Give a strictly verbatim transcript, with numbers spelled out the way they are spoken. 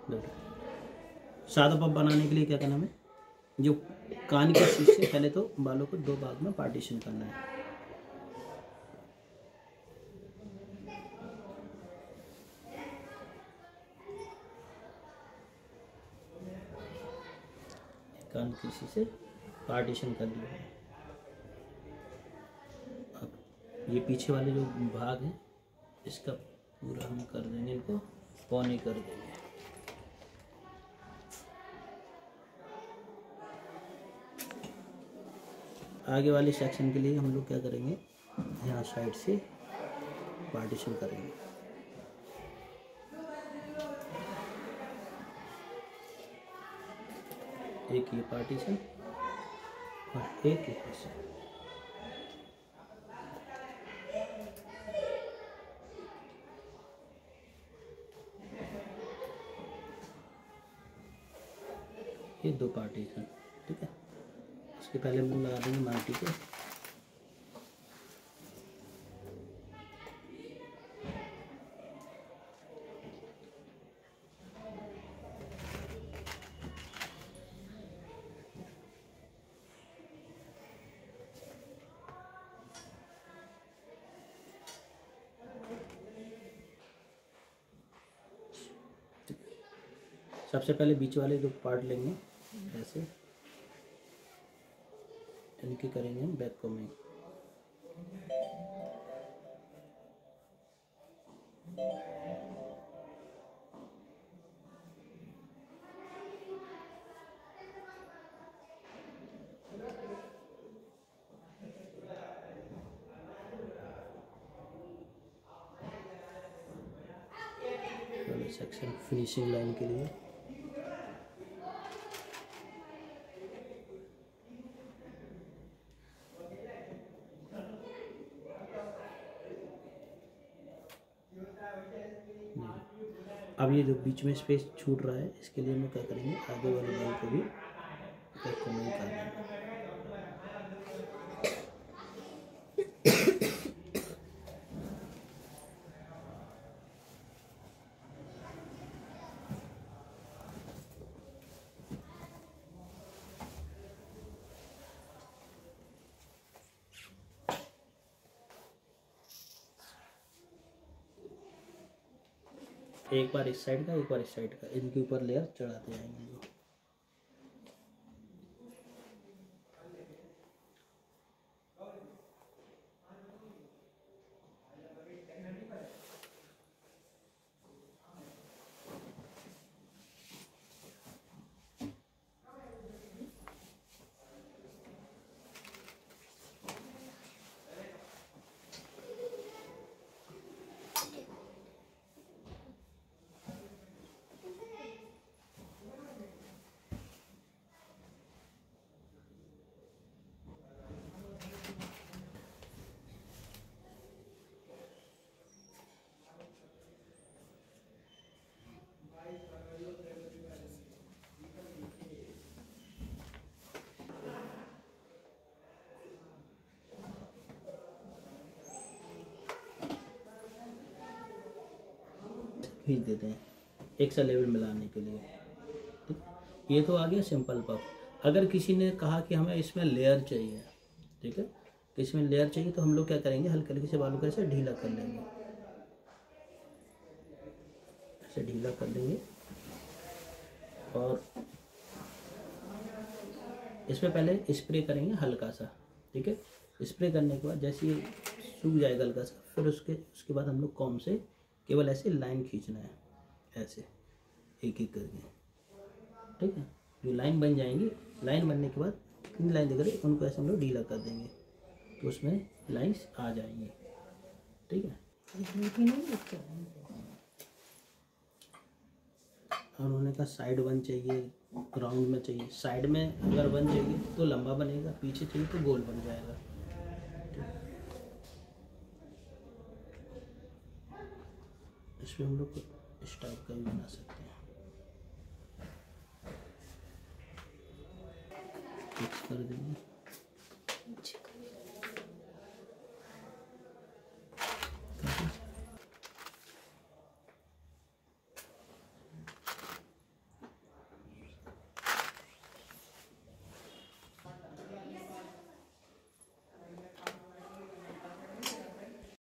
सादा पफ बनाने के लिए क्या करना है, जो कान के शीश से पहले तो बालों को दो भाग में पार्टीशन करना है। कान के शीश से पार्टीशन कर दिया है। अब ये पीछे वाले जो भाग हैं इसका पूरा हम कर देंगे, इनको पौने कर देंगे। आगे वाले सेक्शन के लिए हम लोग क्या करेंगे, यहाँ साइड से पार्टीशन करेंगे। एक ये पार्टीशन और एक ये से। ये दो पार्टीशन, ठीक है। इसके पहले हम लोग लगा देंगे माटी के। सबसे पहले बीच वाले दो पार्ट लेंगे, ऐसे इनकी करेंगे हम back coming. Section finishing line के लिए अब ये जो बीच में स्पेस छूट रहा है, इसके लिए हम क्या करेंगे, आगे वाले बाल को भी कमेंट कर देंगे। एक बार इस साइड का, एक बार इस साइड का, इनके ऊपर लेयर चढ़ाते जाएंगे। खींच देते हैं एक सा लेवल मिलाने के लिए। ठीक, ये तो आ गया सिंपल पफ। अगर किसी ने कहा कि हमें इसमें लेयर चाहिए, ठीक है, कि इसमें लेयर चाहिए, तो हम लोग क्या करेंगे, हल्के हल्के से बालों को ऐसे ढीला कर लेंगे, ऐसे ढीला कर लेंगे। और इसमें पहले स्प्रे करेंगे हल्का सा, ठीक है। स्प्रे करने के बाद जैसे ये सूख जाएगा हल्का सा, फिर उसके उसके बाद हम लोग कॉम से केवल ऐसे लाइन खींचना है, ऐसे एक एक करके, ठीक है। जो लाइन बन जाएंगी, लाइन बनने के बाद कितनी लाइन दिख रही, उनको ऐसे हम लोग ढीला कर देंगे, तो उसमें लाइंस आ जाएंगी, ठीक है। और उन्होंने कहा साइड वन चाहिए, राउंड में चाहिए। साइड में अगर वन चाहिए तो लंबा बनेगा, पीछे चाहिए तो गोल बन जाएगा। इसमें हम लोग इस टाइप का भी बना सकते हैं। फिक्स कर देंगे।